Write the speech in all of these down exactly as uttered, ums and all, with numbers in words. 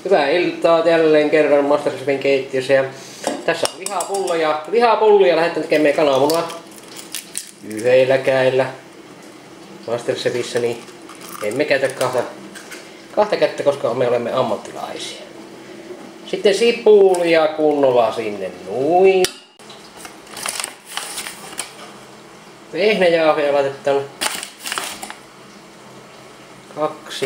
Hyvää iltaa jälleen kerran Masterchefin keittiössä ja tässä on lihapulloja. Lihapullia lähdetään tekemään kananmunaa yhdellä kädellä Masterchefissä, niin emme käytä kahta, kahta kättä, koska me olemme ammattilaisia. Sitten sipulia kunnolla sinne noin. Vehnäjauhoja laitetaan kaksi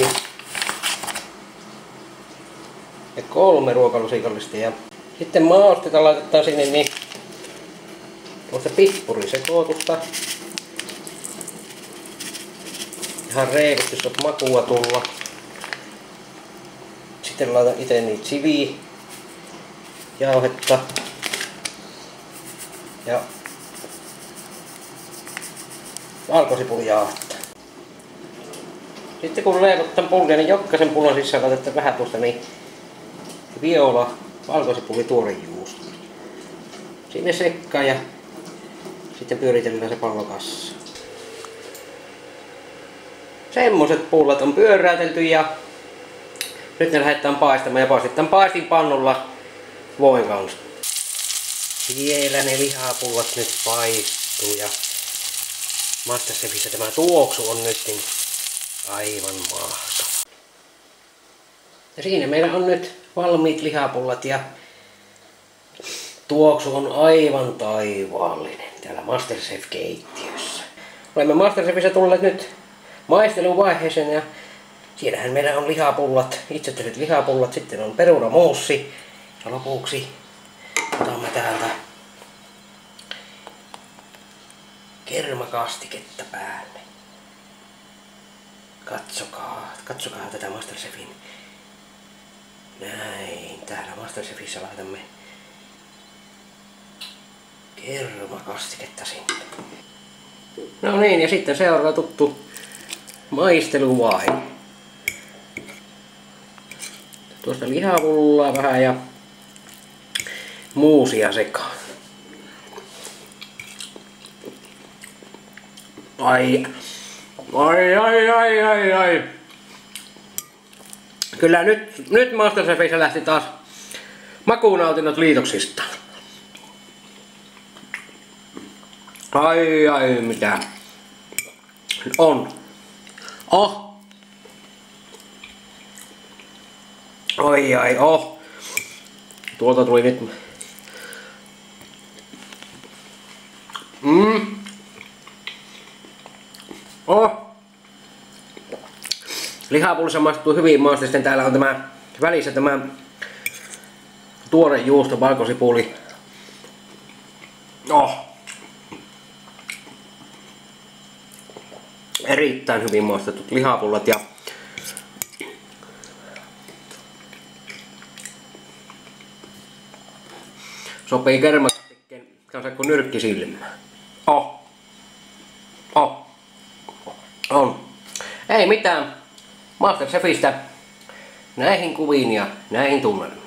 ja kolme ruokalusikallista ja sitten maustetta laitetaan sinne niin tuosta pippurisekoitusta. Ihan reilusti saa makua tulla. Sitten laitan itse niitä chili jauhetta ja valkosipulijauhetta. Sitten kun leivot tämän pullia, niin jokaisen pullon sisään laitetaan vähän tuosta niin viola, valkosipuli, tuorejuusto. Sinne sekkaan ja sitten pyöritellään se pallo kassaan. Semmoset pullat on pyöräytelty ja nyt ne lähdetään paistamaan ja paistetaan paistinpannulla voin kanssa. Siellä ne lihapullat nyt paistuu ja Masterchefissä tämä tuoksu on nyt aivan mahtava. Ja siinä meillä on nyt valmiit lihapullat ja tuoksu on aivan taivaallinen täällä Masterchef-keittiössä. Olemme Masterchefissä tulleet nyt maisteluvaiheeseen ja siellähän meillä on lihapullat, itse tehdyt lihapullat, sitten on perunamuussi ja lopuksi otamme täältä kermakastiketta päälle. Katsokaa, katsokaa tätä Masterchefin. Näin, täällä Masterchefissä laitamme kermakastiketta sinne. No niin, ja sitten seuraava tuttu maisteluvaihe. Tuosta lihapullaa vähän ja muusia sekaan. Ai, ai, ai, ai, ai, ai. Kyllä nyt, nyt Masterchefissä lähti taas makunautinnot liitoksista. Ai, ai, mitä on. Oh. Ai, ai, oh. Tuolta tuli nyt. Mm. Oh. Lihapullissa maistuu hyvin maasta. Sitten täällä on tämä välissä tämä tuore juusto, valkosipuli. Oh. Erittäin hyvin maistetut lihapullat ja sopii kermakastikkeen kanssa kuin nyrkki silmään. Oh. Oh. On. Ei mitään. Masterchefistä näihin kuviin ja näihin tunnelmiin.